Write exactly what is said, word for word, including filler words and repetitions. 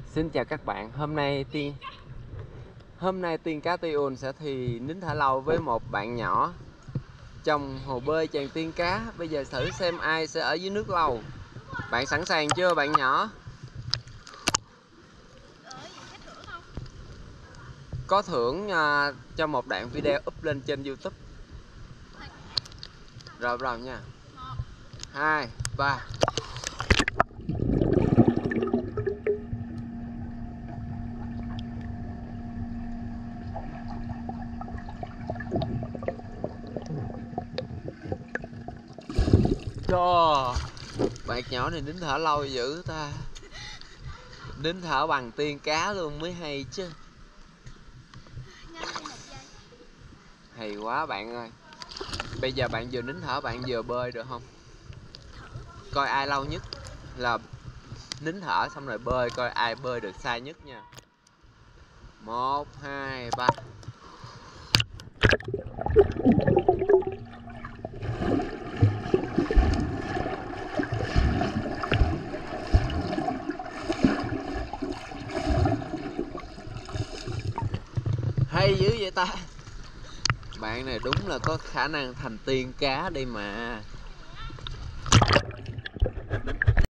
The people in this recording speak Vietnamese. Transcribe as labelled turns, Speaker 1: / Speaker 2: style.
Speaker 1: Xin chào các bạn, hôm nay Tiên Hôm nay Tiên Cá Tiun sẽ thì nín thả lâu với một bạn nhỏ trong hồ bơi chàng tiên cá. Bây giờ thử xem ai sẽ ở dưới nước lâu. Bạn sẵn sàng chưa bạn nhỏ? Có thưởng uh, cho một đoạn video up lên trên YouTube. Rồi bắt đầu nha. Hai, ba. Cho bạn nhỏ này nín thở lâu dữ ta. Nín thở bằng tiên cá luôn mới hay chứ. Hay quá bạn ơi. Bây giờ bạn vừa nín thở bạn vừa bơi được không? Coi ai lâu nhất là nín thở xong rồi bơi, coi ai bơi được xa nhất nha. Một, hai, ba. Hay dữ vậy ta. Bạn này đúng là có khả năng thành tiên cá đây mà.